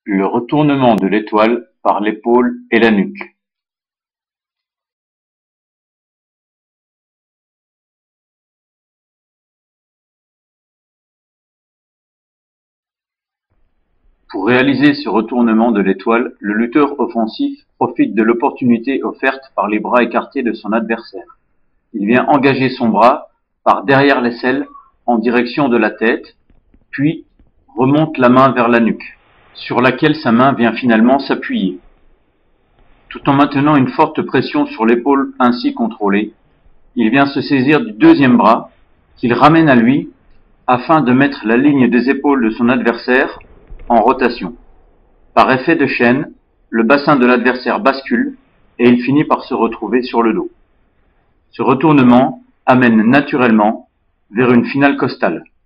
Le retournement de l'étoile par l'épaule et la nuque. Pour réaliser ce retournement de l'étoile, le lutteur offensif profite de l'opportunité offerte par les bras écartés de son adversaire. Il vient engager son bras par derrière l'aisselle en direction de la tête, puis remonte la main vers la nuque, sur laquelle sa main vient finalement s'appuyer. Tout en maintenant une forte pression sur l'épaule ainsi contrôlée, il vient se saisir du deuxième bras, qu'il ramène à lui, afin de mettre la ligne des épaules de son adversaire en rotation. Par effet de chaîne, le bassin de l'adversaire bascule et il finit par se retrouver sur le dos. Ce retournement amène naturellement vers une finale costale.